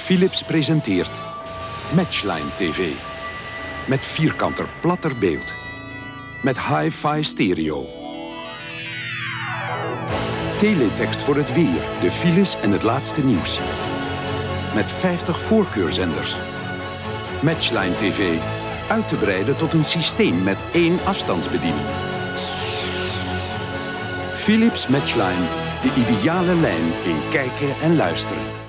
Philips presenteert Matchline TV. Met vierkanter platter beeld. Met hi-fi stereo. Teletext voor het weer, de files en het laatste nieuws. Met 50 voorkeurzenders. Matchline TV. Uit te breiden tot een systeem met 1 afstandsbediening. Philips Matchline. De ideale lijn in kijken en luisteren.